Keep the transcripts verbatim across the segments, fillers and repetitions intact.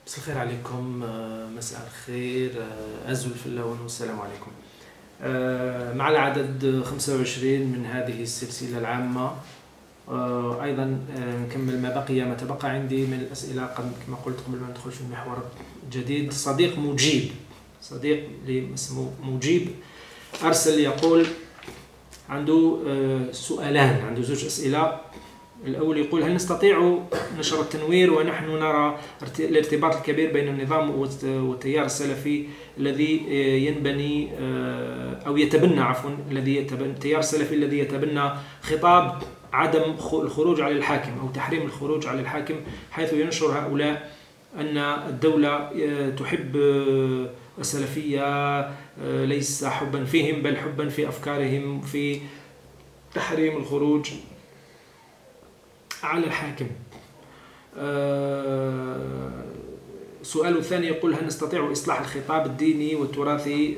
مساء الخير عليكم. مساء الخير أزول في اللون والسلام عليكم. مع العدد خمسة وعشرين من هذه السلسلة العامة، أيضا نكمل ما بقي ما تبقى عندي من الأسئلة كما قلت قبل ما ندخل في المحور الجديد. صديق مجيب صديق اللي اسمه مجيب أرسل يقول عنده سؤالان، عنده زوج أسئلة. الأول يقول: هل نستطيع نشر التنوير ونحن نرى الارتباط الكبير بين النظام والتيار السلفي الذي ينبني أو يتبنى عفوا الذي يتبنى التيار السلفي الذي يتبنى خطاب عدم الخروج على الحاكم أو تحريم الخروج على الحاكم، حيث ينشر هؤلاء أن الدولة تحب السلفية ليس حبا فيهم بل حبا في أفكارهم في تحريم الخروج على الحاكم. سؤال الثاني يقول: هل نستطيع إصلاح الخطاب الديني والتراثي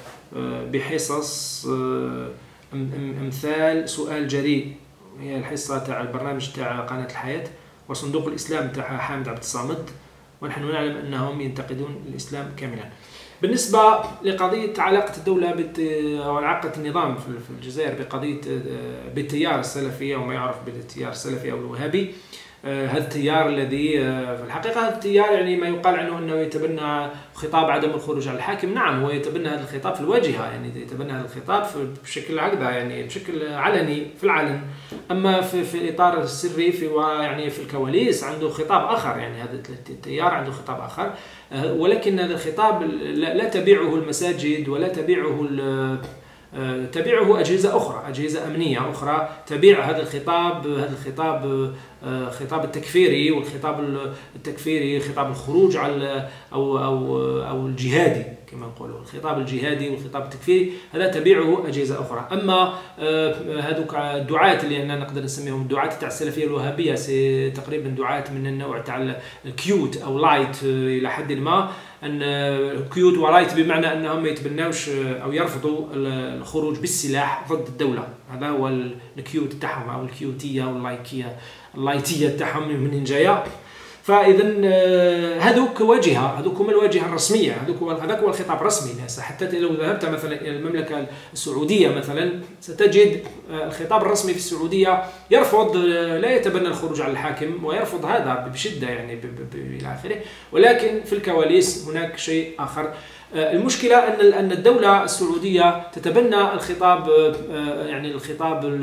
بحصص أمثال سؤال جريء، هي الحصة تاع البرنامج تاع قناة الحياة، وصندوق الإسلام تاع حامد عبد الصامد، ونحن نعلم أنهم ينتقدون الإسلام كاملا. بالنسبة لقضية علاقة الدولة أو علاقة النظام في الجزائر بقضية بالتيار السلفي أو ما يعرف بالتيار السلفي أو الوهابي، هذا التيار الذي في الحقيقة هذا التيار يعني ما يقال عنه أنه يتبنى خطاب عدم الخروج على الحاكم. نعم، هو يتبنى هذا الخطاب في الواجهة، يعني يتبنى هذا الخطاب بشكل هكذا يعني بشكل علني في العلن، أما في في الإطار السري في يعني في الكواليس عنده خطاب آخر. يعني هذا التيار عنده خطاب آخر، ولكن هذا الخطاب لا تبيعه المساجد ولا تبيعه تبيعه أجهزة أخرى، أجهزة أمنية أخرى تبيع هذا الخطاب، هذا الخطاب خطاب التكفيري، والخطاب التكفيري خطاب الخروج على أو أو أو الجهادي كما نقولوا، الخطاب الجهادي والخطاب التكفيري هذا تبيعه أجهزة أخرى. أما هذوك الدعاة اللي أنا نقدر نسميهم الدعاة تاع السلفية الوهابية، سي تقريبا دعاة من النوع تاع الكيوت أو لايت إلى حد ما، أن كيوت ولايت بمعنى أنهم ما يتبناوش أو يرفضوا الخروج بالسلاح ضد الدولة. هذا هو الكيوت تاعهم أو الكيوتية واللايكية اللايتية تاعهم منين جاية. فإذا هذوك واجهة، هذوك هما الواجهة الرسمية، هذوك هذاك هو الخطاب الرسمي. حتى لو ذهبت مثلا إلى المملكة السعودية مثلا ستجد الخطاب الرسمي في السعودية يرفض، لا يتبنى الخروج على الحاكم ويرفض هذا بشدة يعني إلى آخره، ولكن في الكواليس هناك شيء آخر. المشكلة أن أن الدولة السعودية تتبنى الخطاب، يعني الخطاب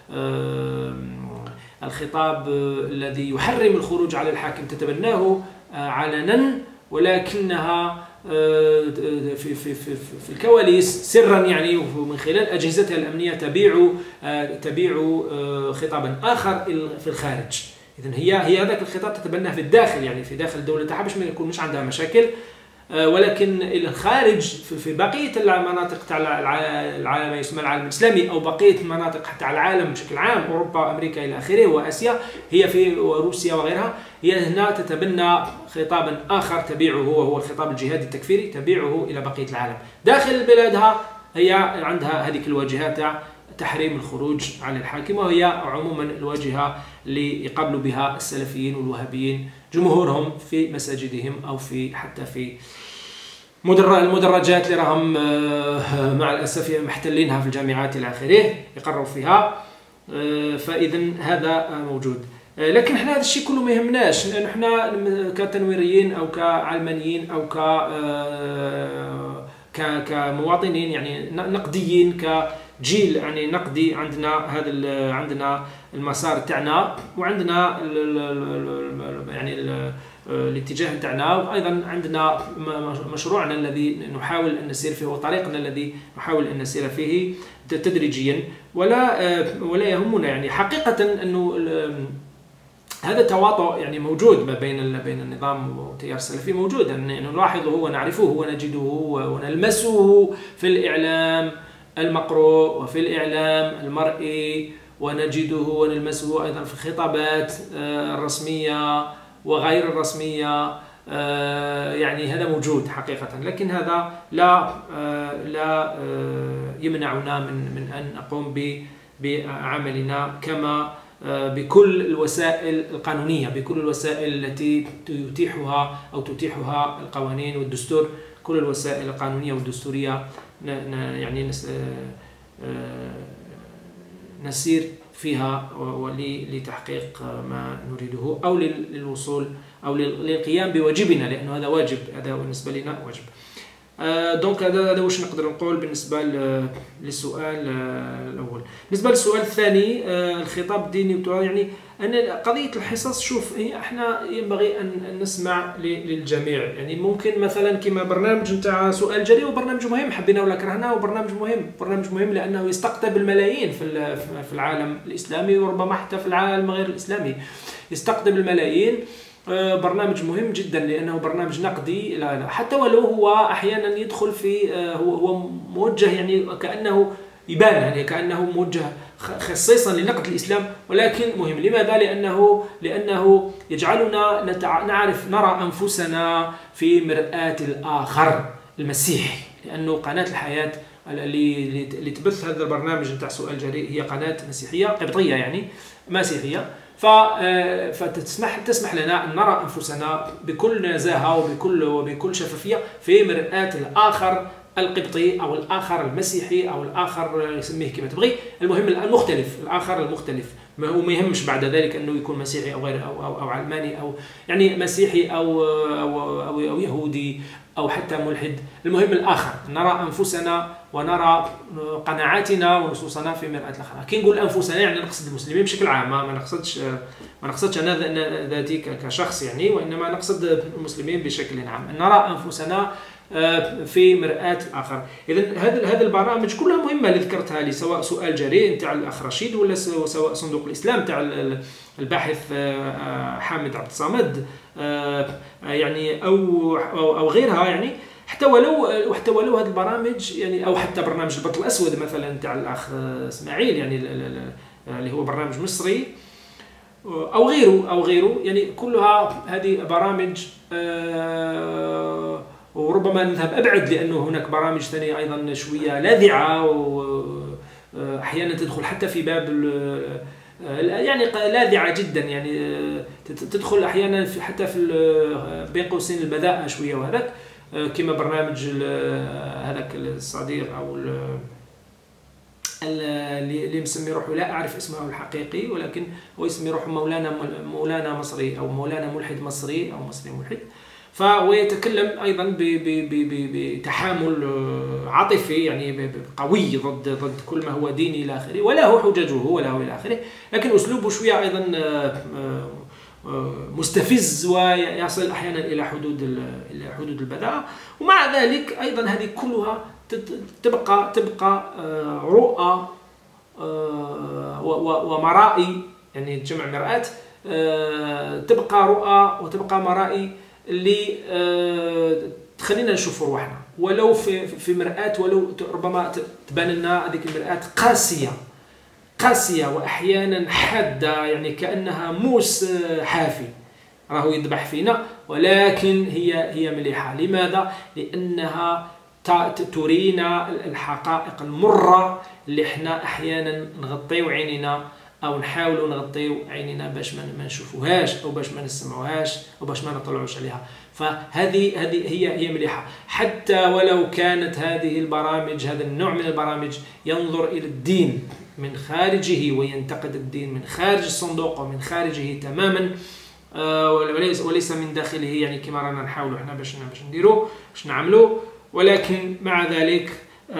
الخطاب الذي يحرم الخروج على الحاكم تتبناه علنا، ولكنها في في في في الكواليس سرا يعني ومن خلال اجهزتها الامنيه تبيع تبيع خطابا اخر في الخارج. اذا هي هي هذاك الخطاب تتبناه في الداخل، يعني في داخل الدوله تاعها باش ما يكونش عندها مشاكل، ولكن الخارج في بقيه المناطق تاع العالم يسمى العالم الاسلامي او بقيه المناطق تاع العالم بشكل عام، اوروبا امريكا الى اخره واسيا، هي في روسيا وغيرها، هي هنا تتبنى خطابا اخر تبيعه وهو الخطاب الجهادي التكفيري، تبيعه الى بقيه العالم. داخل بلادها هي عندها هذيك الواجهه تاع تحريم الخروج على الحاكم، وهي عموما الواجهه اللي يقابلوا بها السلفيين والوهابيين جمهورهم في مساجدهم او في حتى في المدرجات اللي راهم مع الاسف محتلينها في الجامعات الى اخره يقروا فيها. فاذا هذا موجود، لكن احنا هذا الشيء كله ما يهمناش، لان احنا كتنويريين او كعلمانيين او ك كمواطنين يعني نقديين، كجيل يعني نقدي، عندنا هذا عندنا المسار تاعنا وعندنا يعني الاتجاه تاعنا، وايضا عندنا مشروعنا الذي نحاول ان نسير فيه وطريقنا الذي نحاول ان نسير فيه تدريجيا، ولا ولا يهمنا يعني حقيقه انه هذا التواطؤ يعني موجود ما بين بين النظام والتيار السلفي، موجود يعني نلاحظه ونعرفه ونجده ونلمسه في الاعلام المقروء وفي الاعلام المرئي، ونجده ونلمسه ايضا في الخطابات الرسميه وغير الرسميه، يعني هذا موجود حقيقه، لكن هذا لا لا يمنعنا من من ان نقوم بعملنا كما بكل الوسائل القانونية، بكل الوسائل التي يتيحها أو تتيحها القوانين والدستور، كل الوسائل القانونية والدستورية يعني نسير فيها لتحقيق ما نريده أو للوصول أو للقيام بواجبنا، لأنه هذا واجب، هذا بالنسبة لنا واجب. دونك هذا هذا واش نقدر نقول بالنسبه للسؤال الاول. بالنسبه للسؤال الثاني، الخطاب الديني يعني ان قضيه الحصص، شوف احنا ينبغي ان نسمع للجميع. يعني ممكن مثلا كما برنامج نتاع سؤال جريء وبرنامج مهم، حبينا ولا كرهنا، وبرنامج مهم، برنامج مهم لانه يستقطب الملايين في في العالم الاسلامي وربما حتى في العالم غير الاسلامي، يستقطب الملايين. برنامج مهم جدا لانه برنامج نقدي، لا لا حتى ولو هو احيانا يدخل في هو هو موجه يعني كانه يبان يعني كانه موجه خصيصا لنقد الاسلام، ولكن مهم. لماذا؟ لانه لانه يجعلنا نتع... نعرف نرى انفسنا في مرآة الاخر المسيحي، لانه قناه الحياه اللي اللي تبث هذا البرنامج نتاع سؤال جريء هي قناه مسيحيه قبطيه، يعني مسيحيه، فتسمح تسمح لنا أن نرى أنفسنا بكل نزاهة وبكل وبكل شفافية في مرآة الآخر القبطي أو الآخر المسيحي أو الآخر يسميه كما تبغي، المهم المختلف، الآخر المختلف. ما هو ما يهمش بعد ذلك أنه يكون مسيحي أو غير أو أو, أو علماني أو يعني مسيحي أو أو, أو, أو يهودي أو حتى ملحد، المهم الآخر، نرى أنفسنا ونرى قناعاتنا ونصوصنا في مرآة الآخر. كي نقول أنفسنا يعني نقصد المسلمين بشكل عام، ما نقصدش ما نقصدش أنا ذاتي كشخص يعني، وإنما نقصد المسلمين بشكل عام، نرى أنفسنا في مرآة الآخر. إذن هذا هذا البرامج كلها مهمة اللي ذكرتها لي، سواء سؤال جريء نتاع الأخ رشيد ولا سواء صندوق الإسلام نتاع الباحث حامد عبد الصمد يعني أو أو, أو غيرها يعني، حتى ولو حتى ولو هذه البرامج يعني، او حتى برنامج البط الاسود مثلا تاع الاخ اسماعيل يعني اللي هو برنامج مصري او غيره او غيره يعني، كلها هذه برامج وربما نذهب ابعد لانه هناك برامج ثانيه ايضا شويه لاذعه واحيانا تدخل حتى في باب يعني لاذعه جدا يعني، تدخل احيانا في حتى في بين قوسين البذاءه شويه، وهذاك كما برنامج هذاك الصديق او اللي مسمي روحه لا اعرف اسمه الحقيقي، ولكن هو يسمي روحه مولانا مولانا مصري او مولانا ملحد مصري او مصري ملحد، فهو يتكلم ايضا بتحامل عاطفي يعني قوي ضد ضد كل ما هو ديني الى اخره، وله حججه وله الى اخره، لكن اسلوبه شويه ايضا مستفز ويصل احيانا الى حدود الى حدود البذاءه. ومع ذلك ايضا هذه كلها تبقى تبقى رؤى ومرائي يعني جمع مرآة، تبقى رؤى وتبقى مرائي اللي تخلينا نشوف روحنا ولو في في مرآة، ولو ربما تبان لنا هذيك المرآة قاسيه قاسيه واحيانا حاده يعني كانها موس حافي راهو يذبح فينا، ولكن هي هي مليحه. لماذا؟ لانها ترينا الحقائق المره اللي احنا احيانا نغطيو عينينا او نحاولوا نغطيو عينينا باش ما نشوفوهاش او باش ما نسمعوهاش او باش ما نطلعوش عليها. فهذه هذه هي هي مليحه، حتى ولو كانت هذه البرامج هذا النوع من البرامج ينظر الى الدين من خارجه وينتقد الدين من خارج الصندوق ومن خارجه تماما وليس وليس من داخله، يعني كما رانا نحاولوا احنا باش باش نديروه باش نعملوه. ولكن مع ذلك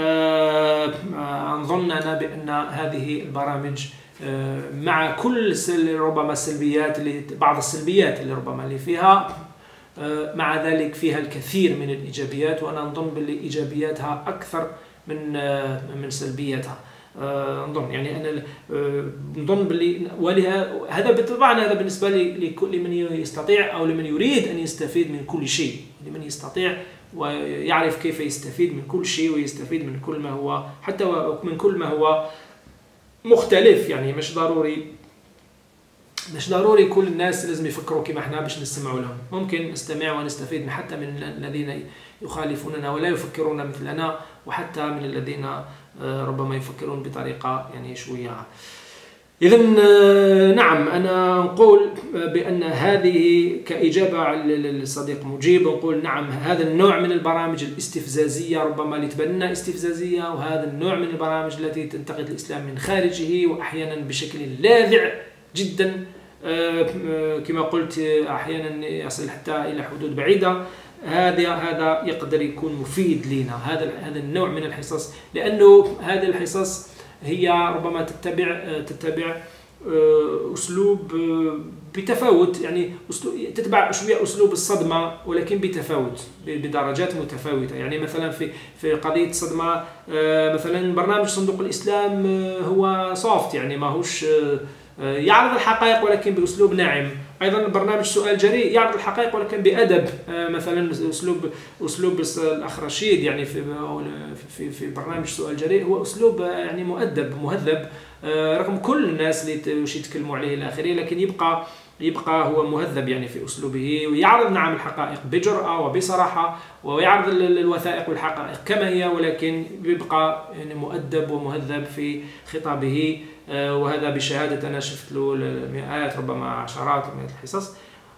نظن انا بان هذه البرامج مع كل ربما السلبيات اللي بعض السلبيات اللي ربما اللي فيها، مع ذلك فيها الكثير من الايجابيات، وانا نظن باللي ايجابياتها اكثر من من سلبياتها. نظن يعني انا نظن باللي ولها هذا طبعا هذا بالنسبه لكل من يستطيع او لمن يريد ان يستفيد من كل شيء، لمن يستطيع ويعرف كيف يستفيد من كل شيء ويستفيد من كل ما هو حتى من كل ما هو مختلف. يعني مش ضروري مش ضروري كل الناس لازم يفكروا كما احنا باش نستمعوا لهم، ممكن نستمع ونستفيد حتى من الذين يخالفوننا ولا يفكرون مثلنا، وحتى من الذين ربما يفكرون بطريقه يعني شويه إذا نعم، أنا نقول بأن هذه كإجابة للصديق مجيب، نقول نعم هذا النوع من البرامج الاستفزازية ربما اللي تبان لنا استفزازية، وهذا النوع من البرامج التي تنتقد الإسلام من خارجه وأحيانا بشكل لاذع جدا، كما قلت أحيانا يصل حتى إلى حدود بعيدة. هذا هذا يقدر يكون مفيد لنا، هذا هذا النوع من الحصص، لأنه هذه الحصص هي ربما تتبع تتبع أسلوب بتفاوت، يعني تتبع شوية أسلوب الصدمة ولكن بتفاوت بدرجات متفاوتة. يعني مثلا في في قضية الصدمة مثلا برنامج صندوق الإسلام هو سوفت، يعني ماهوش يعرض الحقائق ولكن بأسلوب ناعم. أيضا برنامج سؤال جريء يعرض الحقائق ولكن بأدب، مثلا أسلوب أسلوب الأخ رشيد يعني في في في برنامج سؤال جريء هو أسلوب يعني مؤدب مهذب رغم كل الناس اللي وش يتكلموا عليه إلى آخره، لكن يبقى يبقى هو مهذب يعني في أسلوبه، ويعرض نعم الحقائق بجرأة وبصراحة، ويعرض الوثائق والحقائق كما هي، ولكن يبقى يعني مؤدب ومهذب في خطابه. وهذا بشهادة أنا شفت له مئات ربما عشرات من الحصص،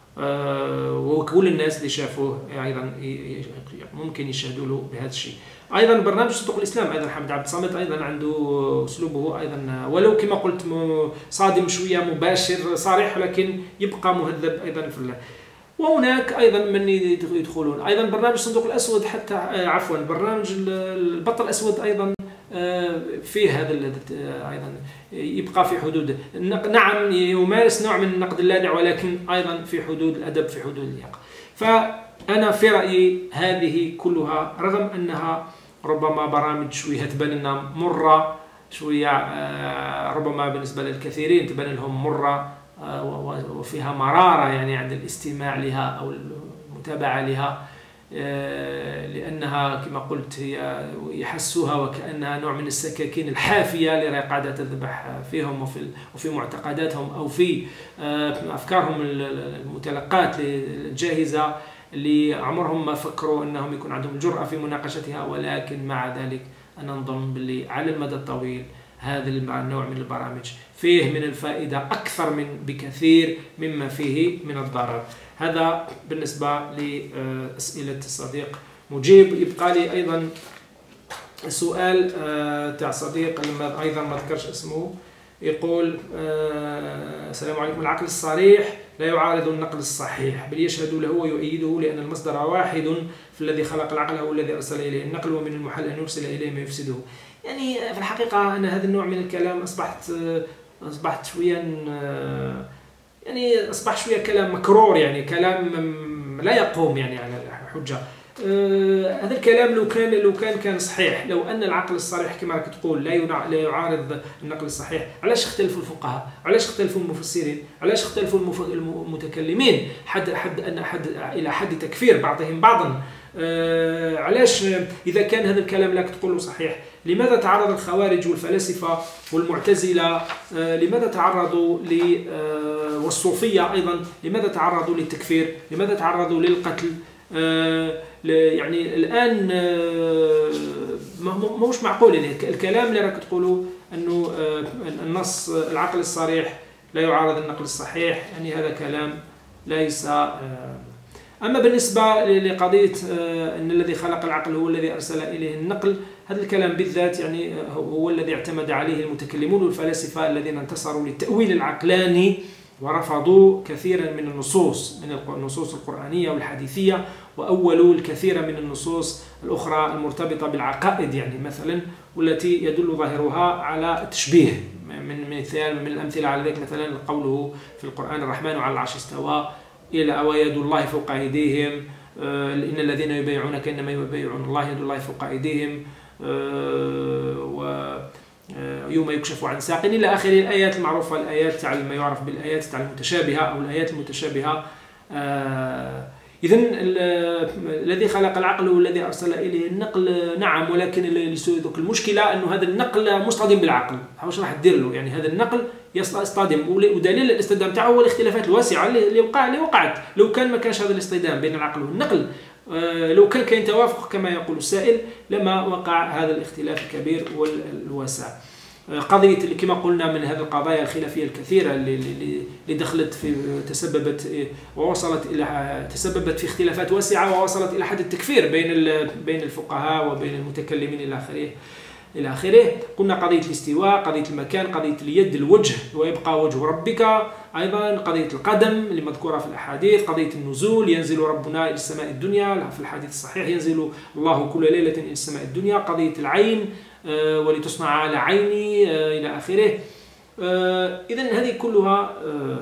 وكل الناس اللي شافوه أيضا ممكن يشهدوا له بهذا الشيء. أيضا برنامج صندوق الإسلام أيضا حامد عبد الصامد أيضا عنده أسلوبه أيضا ولو كما قلت صادم شوية مباشر صريح، ولكن يبقى مهذب أيضا في الله. وهناك أيضا من يدخلون أيضا برنامج صندوق الأسود، حتى عفوا برنامج البطل الأسود أيضا فيه هذا أيضا يبقى في حدود، نعم يمارس نوع من النقد اللاذع ولكن أيضا في حدود الأدب، في حدود اللياقة. فأنا في رأيي هذه كلها رغم أنها ربما برامج شوية تبان لنا مرة شوية، ربما بالنسبة للكثيرين تبان لهم مرة وفيها مرارة يعني عند الاستماع لها أو المتابعة لها، لأنها كما قلت هي يحسوها وكأنها نوع من السكاكين الحافية اللي قاعدة تذبح فيهم وفي وفي معتقداتهم أو في أفكارهم المتلقات الجاهزة اللي عمرهم ما فكروا أنهم يكون عندهم الجرأة في مناقشتها. ولكن مع ذلك أنا نظن باللي على المدى الطويل هذا النوع من البرامج فيه من الفائدة أكثر من بكثير مما فيه من الضرر. هذا بالنسبة لأسئلة الصديق مجيب. يبقى لي أيضا سؤال تاع صديق لما أيضا ما ذكرش اسمه، يقول السلام عليكم، العقل الصريح لا يعارض النقل الصحيح بل يشهد له ويؤيده لأن المصدر واحد في الذي خلق العقل هو الذي أرسل إليه النقل ومن المحال أن يرسل إليه ما يفسده. يعني في الحقيقة أنا هذا النوع من الكلام أصبحت أصبحت شويا يعني أصبح شوية كلام مكرور، يعني كلام لا يقوم يعني على حجة. آه هذا الكلام لو كان لو كان كان صحيح، لو أن العقل الصريح كما راك تقول لا لا يعارض النقل الصحيح، علاش اختلفوا الفقهاء؟ علاش اختلفوا المفسرين؟ علاش اختلفوا المتكلمين حد حد أن حد إلى حد تكفير بعضهم بعضا؟ آه علاش إذا كان هذا الكلام لك تقول صحيح، لماذا تعرض الخوارج والفلاسفة والمعتزلة آه لماذا تعرضوا ل آه والصوفية أيضا لماذا تعرضوا للتكفير؟ لماذا تعرضوا للقتل؟ آه يعني الآن آه ماهوش معقول. يعني الكلام اللي راك تقولوا أنه آه النص العقل الصريح لا يعارض النقل الصحيح، يعني هذا كلام ليس آه أما بالنسبة لقضية أن الذي خلق العقل هو الذي أرسل إليه النقل، هذا الكلام بالذات يعني هو الذي اعتمد عليه المتكلمون والفلاسفة الذين انتصروا للتأويل العقلاني ورفضوا كثيرا من النصوص من النصوص القرآنية والحديثية، وأولوا الكثير من النصوص الأخرى المرتبطة بالعقائد يعني مثلا، والتي يدل ظاهرها على التشبيه. من مثال من الأمثلة على ذلك مثلا قوله في القرآن الرحمن على العرش استوى إلى ويد الله فوق أيديهم، إن الذين يبايعونك إنما يبايعون الله يد الله فوق أيديهم، ويوم يكشف عن ساق إلى آخر الآيات المعروفة، الآيات تاع ما يعرف بالآيات تاع المتشابهة أو الآيات المتشابهة. إذن الذي خلق العقل والذي أرسل إليه النقل نعم، ولكن ذوك المشكلة أنه هذا النقل مصطدم بالعقل. واش راح دير له؟ يعني هذا النقل يصطدم، ودليل الاصطدام تاعه هو الاختلافات الواسعة اللي وقع اللي وقعت. لو كان ما كانش هذا الاصطدام بين العقل والنقل، لو كان كاين توافق كما يقول السائل، لما وقع هذا الاختلاف الكبير والواسع. قضية اللي كما قلنا من هذه القضايا الخلافية الكثيرة اللي, اللي دخلت في تسببت ووصلت إلى تسببت في اختلافات واسعة ووصلت إلى حد التكفير بين بين الفقهاء وبين المتكلمين إلى آخره إلى آخره. قلنا قضية الاستواء، قضية المكان، قضية اليد، الوجه ويبقى وجه ربك، أيضا قضية القدم اللي مذكورة في الأحاديث، قضية النزول، ينزل ربنا إلى السماء الدنيا في الحديث الصحيح، ينزل الله كل ليلة إلى السماء الدنيا، قضية العين ولتصنع على عيني إلى آخره. إذن هذه كلها.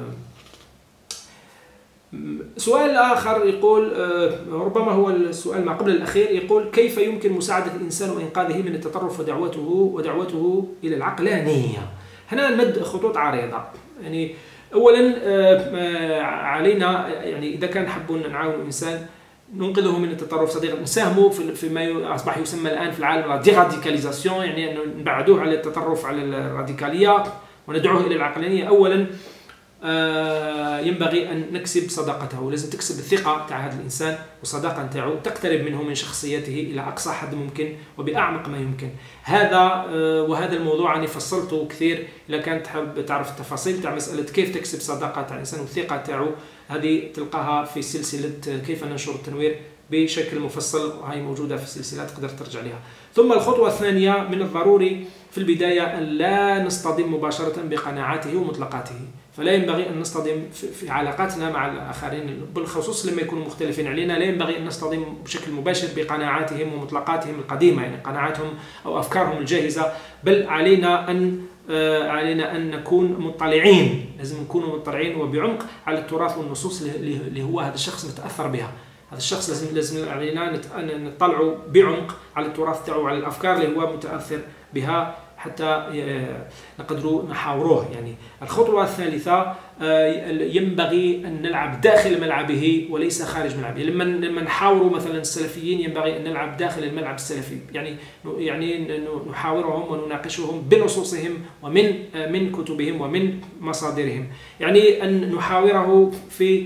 سؤال آخر يقول، ربما هو السؤال ما قبل الأخير، يقول كيف يمكن مساعدة الإنسان وإنقاذه من التطرف ودعوته ودعوته إلى العقلانية؟ هنا نمد خطوط عريضة. يعني أولا علينا، يعني إذا كان حابون نعاون الإنسان ننقذه من التطرف صديق نساهموا فيما أصبح يسمى الآن في العالم لا ديراديكاليزاسيون، يعني أن نبعدوه على التطرف على الراديكالية وندعوه إلى العقلانية. أولا ينبغي أن نكسب صداقته، لازم تكسب الثقة تاع هذا الإنسان والصداقة نتاعو، تقترب منه من شخصيته إلى أقصى حد ممكن وبأعمق ما يمكن. هذا وهذا الموضوع أنا فصلته كثير، إذا كانت تحب تعرف التفاصيل تاع مسألة كيف تكسب صداقة تاع الإنسان والثقة تاعو، هذه تلقاها في سلسلة كيف ننشر التنوير بشكل مفصل، وهي موجودة في السلسلة تقدر ترجع لها. ثم الخطوة الثانية، من الضروري في البداية أن لا نصطدم مباشرة بقناعاته ومطلقاته، فلا ينبغي أن نصطدم في علاقاتنا مع الآخرين بالخصوص لما يكونوا مختلفين علينا، لا ينبغي أن نصطدم بشكل مباشر بقناعاتهم ومطلقاتهم القديمة، يعني قناعاتهم أو أفكارهم الجاهزة، بل علينا أن علينا أن نكون مطلعين، لازم نكون مطلعين وبعمق على التراث والنصوص اللي هو هذا الشخص متأثر بها. هذا الشخص لازم لازم علينا نطلعوا بعمق على التراث تاعو وعلى الأفكار اللي هو متأثر بها حتى نقدروا نحاوروه. يعني الخطوة الثالثة، ينبغي أن نلعب داخل ملعبه وليس خارج ملعبه. لما لما نحاوروا مثلا السلفيين ينبغي أن نلعب داخل الملعب السلفي، يعني يعني نحاورهم ونناقشهم بنصوصهم ومن من كتبهم ومن مصادرهم، يعني أن نحاوره في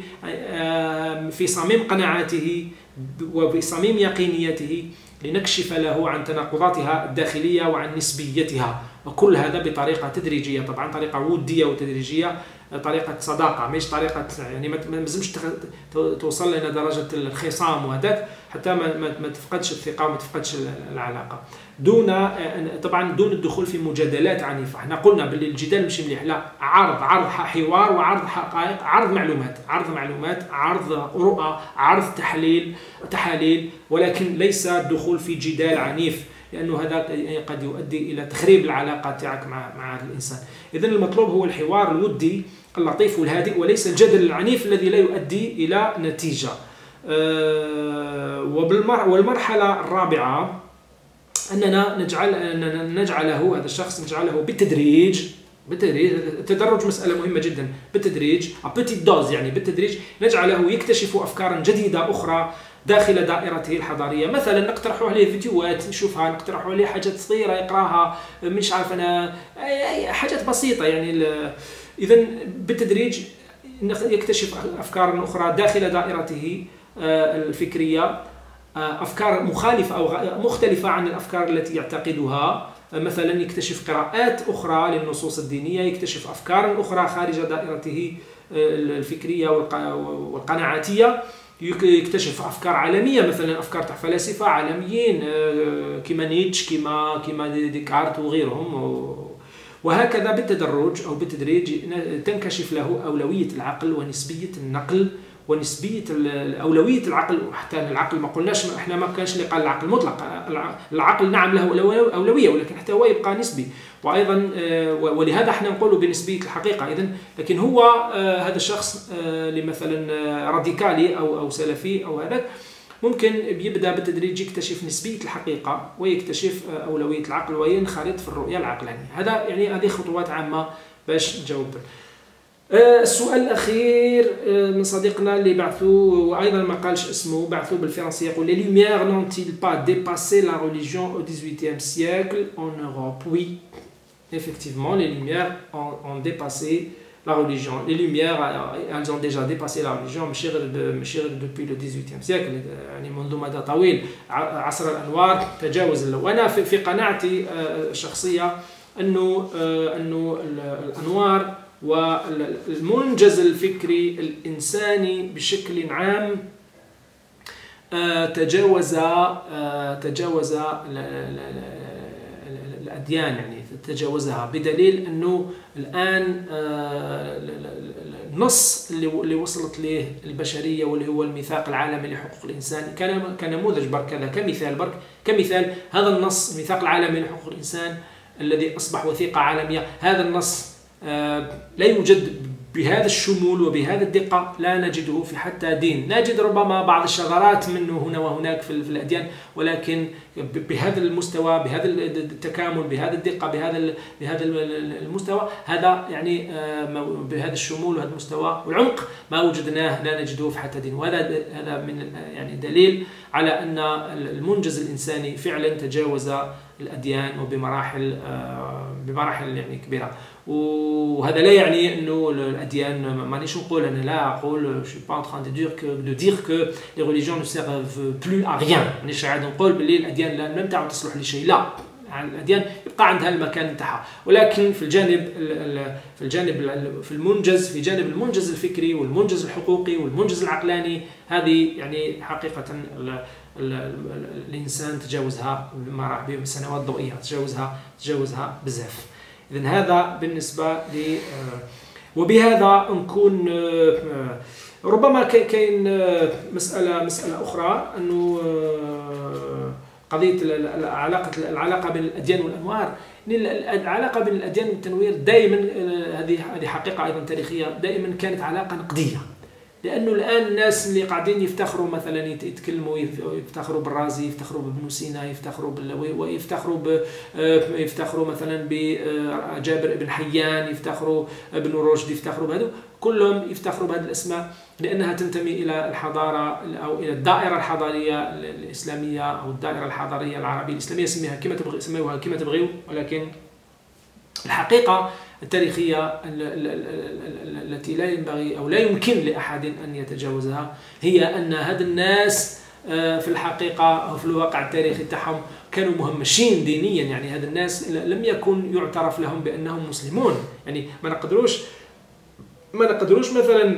في صميم قناعاته وبصميم يقينيته، لنكشف له عن تناقضاتها الداخلية وعن نسبيتها، وكل هذا بطريقة تدريجية، طبعا طريقة ودية وتدريجية، طريقة صداقة، مش طريقة يعني ما لازمش توصل لنا درجة الخصام وهذاك حتى ما ما تفقدش الثقة وما تفقدش العلاقة، دون طبعا دون الدخول في مجادلات عنيفة. احنا قلنا باللي الجدال مش مليح، لا، عرض عرض حوار وعرض حقائق، عرض معلومات عرض معلومات عرض رؤى، عرض تحليل تحاليل، ولكن ليس الدخول في جدال عنيف، لأنه هذا قد يؤدي إلى تخريب العلاقة تاعك مع مع هذا الإنسان. إذن المطلوب هو الحوار الودي اللطيف والهادئ، وليس الجدل العنيف الذي لا يؤدي إلى نتيجة. والمرحلة الرابعة أننا نجعل أننا نجعله هذا الشخص نجعله بالتدريج بالتدريج التدرج مسألة مهمة جدا، بالتدريج أبتي دوز، يعني بالتدريج نجعله يكتشف أفكارا جديدة أخرى داخل دائرته الحضارية. مثلا نقترحوا عليه فيديوهات يشوفها، نقترحوا عليه حاجات صغيرة يقراها، مش عارف أنا حاجات بسيطة يعني. إذا بالتدريج يكتشف أفكارا أخرى داخل دائرته الفكرية، أفكار مخالفة أو مختلفة عن الأفكار التي يعتقدها. مثلا يكتشف قراءات أخرى للنصوص الدينية، يكتشف أفكار أخرى خارج دائرته الفكرية والقناعاتية، يكتشف أفكار عالمية، مثلا أفكار تاع فلاسفة عالميين كما نيتشه كما كما ديكارت وغيرهم، وهكذا بالتدرج أو بالتدريج تنكشف له أولوية العقل ونسبية النقل ونسبية أولوية العقل. حتى العقل ما قلناش احنا ما كانش اللي قال العقل مطلق، العقل نعم له أولوية، ولكن حتى هو يبقى نسبي، وأيضا ولهذا احنا نقوله بنسبية الحقيقة. إذن لكن هو هذا الشخص لمثلا راديكالي أو أو سلفي أو هذاك ممكن يبدأ بالتدريج يكتشف نسبية الحقيقة ويكتشف أولوية العقل وينخرط في الرؤية العقلانية. هذا يعني هذه خطوات عامة باش نجاوب. السؤال الأخير من صديقنا اللي بعثوا وأيضا ما قالش اسمه، بعثوا بالفرنسية، يقول: Les Lumières n'ont-ils pas dépassé la religion au dix-huitième siècle en Europe? Oui, effectivement, les Lumières ont, ont dépassé la religion. Les Lumières, elles ont déjà dépassé la religion مش depuis le dix-huitième siècle، يعني منذ مدى طويل. عصر الأنوار تجاوز. وأنا في قناعتي الشخصية أنه أنه الأنوار والمنجز الفكري الإنساني بشكل عام تجاوز تجاوز الأديان، يعني تجاوزها، بدليل أنه الآن النص اللي وصلت له البشرية واللي هو الميثاق العالمي لحقوق الإنسان كان كنموذج برك، هذا كمثال برك كمثال هذا النص الميثاق العالمي لحقوق الإنسان الذي أصبح وثيقة عالمية، هذا النص لا يوجد بهذا الشمول وبهذا الدقة، لا نجده في حتى دين. نجد ربما بعض الشذرات منه هنا وهناك في الأديان، ولكن بهذا المستوى، بهذا التكامل، بهذا الدقة، بهذا بهذا المستوى، هذا يعني بهذا الشمول وهذا المستوى والعمق ما وجدناه، لا نجده في حتى دين. وهذا هذا من يعني دليل على أن المنجز الإنساني فعلا تجاوز الأديان وبمراحل بمراحل يعني كبيرة. وهذا لا يعني انه الاديان، مانيش نقول انا لا اقول je suis pas en train de dire que de dire que les religions ne servent plus à rien، مانيش قاعد نقول باللي الاديان لم تعد تصلح لشيء، لا، الاديان يبقى عندها المكان نتاعها، ولكن في الجانب في الجانب في المنجز في جانب المنجز الفكري والمنجز الحقوقي والمنجز العقلاني، هذه يعني حقيقة ال ال الانسان تجاوزها بسنوات ضوئية، تجاوزها تجاوزها بزاف. إذن هذا بالنسبة لي، وبهذا نكون ربما كاين مسألة مسألة أخرى، أنه قضية العلاقة العلاقة بين الأديان والأنوار. العلاقة بين الأديان والتنوير دائما، هذه هذه حقيقة أيضا تاريخية، دائما كانت علاقة نقدية، لأنه الآن الناس اللي قاعدين يفتخروا مثلا يتكلموا يفتخروا بالرازي، يفتخروا بابن سينا، يفتخروا ويفتخروا ب يفتخروا مثلا بجابر بن حيان، يفتخروا ابن رشد، يفتخروا بهذا، كلهم يفتخروا بهذه الأسماء لأنها تنتمي إلى الحضارة أو إلى الدائرة الحضارية الإسلامية أو الدائرة الحضارية العربية الإسلامية، سميها كما تبغي سموها كما تبغيوا، ولكن الحقيقة التاريخية التي لا ينبغي أو لا يمكن لأحد أن يتجاوزها هي أن هذا الناس في الحقيقة أو في الواقع التاريخي تاعهم كانوا مهمشين دينيا. يعني هذا الناس لم يكن يعترف لهم بأنهم مسلمون، يعني ما نقدروش ما نقدروش مثلا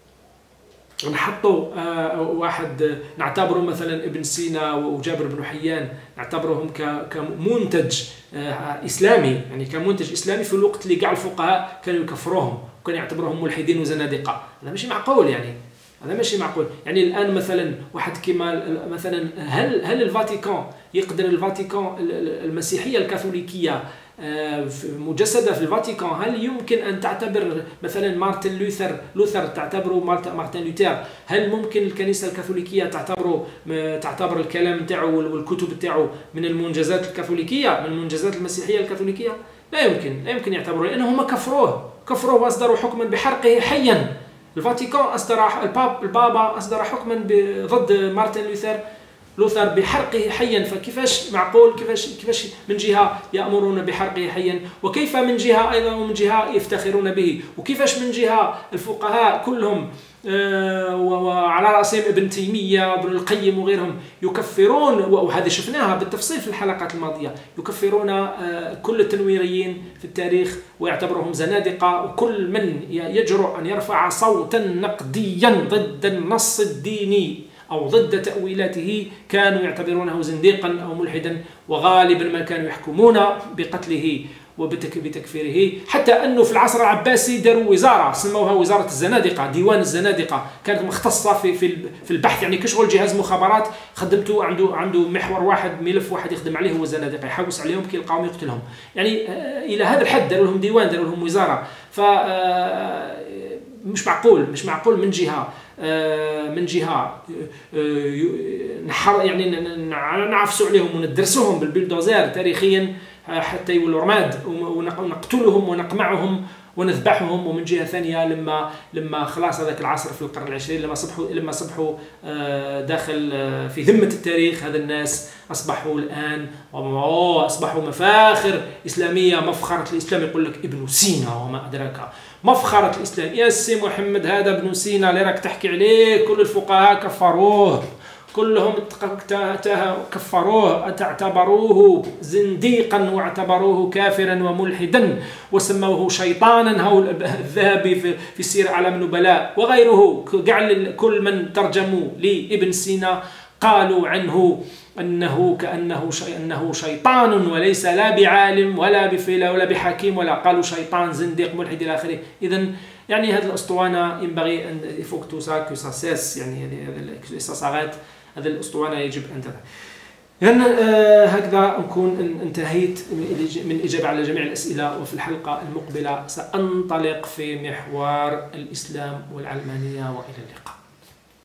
نحطوا واحد نعتبره مثلا ابن سينا وجابر بن حيان نعتبرهم كمنتج إسلامي، يعني كمنتج إسلامي في الوقت اللي كاع الفقهاء كانوا يكفروهم وكانوا يعتبروهم ملحدين وزنادقة. هذا ماشي معقول، يعني هذا ماشي معقول. يعني الآن مثلا واحد كما مثلا هل هل الفاتيكان يقدر الفاتيكان المسيحية الكاثوليكية مجسدة في الفاتيكان، هل يمكن أن تعتبر مثلا مارتن لوثر لوثر تعتبره مارتن لوثر هل ممكن الكنيسة الكاثوليكية تعتبره تعتبر الكلام نتاعو والكتب نتاعو من المنجزات الكاثوليكية، من المنجزات المسيحية الكاثوليكية؟ لا يمكن لا يمكن يعتبروه، لأنهم كفروه كفروه وأصدروا حكما بحرقه حيا. الفاتيكان أصدر الباب البابا أصدر حكما ضد مارتن لوثر لوثر بحرقه حيا. فكيفاش معقول كيفاش كيفاش من جهة يأمرون بحرقه حيا، وكيف من جهة أيضا ومن جهة يفتخرون به، وكيفاش من جهة الفقهاء كلهم آه وعلى رأسهم ابن تيمية وابن القيم وغيرهم يكفرون، وهذا شفناها بالتفصيل في الحلقات الماضية، يكفرون آه كل التنويريين في التاريخ ويعتبرهم زنادقة، وكل من يجرؤ أن يرفع صوتا نقديا ضد النص الديني أو ضد تأويلاته كانوا يعتبرونه زنديقا أو ملحدا، وغالبا ما كانوا يحكمون بقتله وبتكفيره. حتى أنه في العصر العباسي داروا وزارة سموها وزارة الزنادقة، ديوان الزنادقة، كانت مختصة في في في البحث، يعني كشغل جهاز مخابرات خدمته عنده عنده محور واحد، ملف واحد يخدم عليه هو الزنادقة، يحوس عليهم كي يلقاهم يقتلهم. يعني إلى هذا الحد داروا لهم ديوان، داروا لهم وزارة. ف مش معقول مش معقول من جهة من جهة نحر يعني نعفسوا عليهم وندرسوهم بالبلدوزير تاريخيا حتى يولوا رماد، ونقتلهم ونقمعهم ونذبحهم، ومن جهة ثانية لما لما خلاص هذاك العصر في القرن العشرين لما صبحوا لما صبحوا داخل في ذمة التاريخ، هذا الناس أصبحوا الآن أصبحوا مفاخر إسلامية، مفخرة الإسلام. يقول لك ابن سينا وما أدراك مفخرة الإسلام، يا سي محمد هذا ابن سينا اللي راك تحكي عليه كل الفقهاء كفروه كلهم كفروه، اعتبروه زنديقا واعتبروه كافرا وملحدا وسموه شيطانا. هو الذهبي في سير أعلام النبلاء وغيره، كل من ترجموا لابن سينا قالوا عنه أنه كأنه شيء أنه شيطان وليس لا بعالم ولا بفيلة ولا بحكيم، ولا قالوا شيطان زنديق ملحد إلى آخره. إذن يعني هذه الأسطوانة ينبغي أن يفوق توسا كوساسيس، يعني هذه الإساسات، هذه الأسطوانة يجب أن تذهب. إذن آه هكذا نكون انتهيت من الإجابة على جميع الأسئلة، وفي الحلقة المقبلة سأنطلق في محور الإسلام والعلمانية، وإلى اللقاء.